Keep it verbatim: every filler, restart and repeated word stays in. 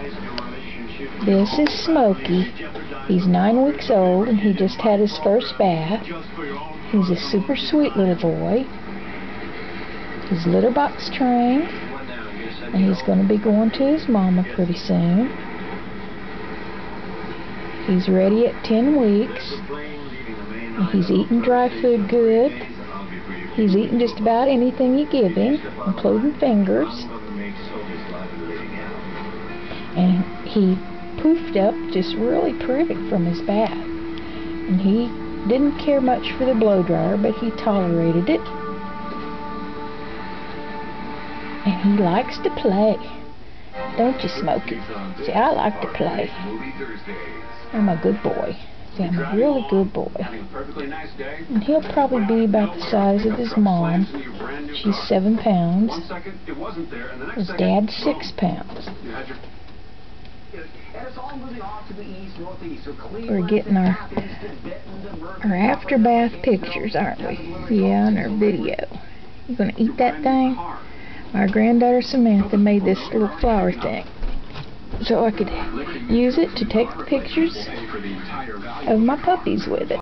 This is Smokey. He's nine weeks old and he just had his first bath. He's a super sweet little boy. He's litter box trained and he's going to be going to his mama pretty soon. He's ready at ten weeks. He's eating dry food good. He's eating just about anything you give him, including fingers. And he poofed up just really pretty from his bath. And he didn't care much for the blow dryer, but he tolerated it. And he likes to play. Don't you, Smokey? See, I like to play. I'm a good boy. See, I'm a really good boy. And he'll probably be about the size of his mom. She's seven pounds. His dad's six pounds. We're getting our our after bath pictures, aren't we? Yeah, and our video. You gonna eat that thing? My granddaughter Samantha made this little flower thing, so I could use it to take pictures of my puppies with it.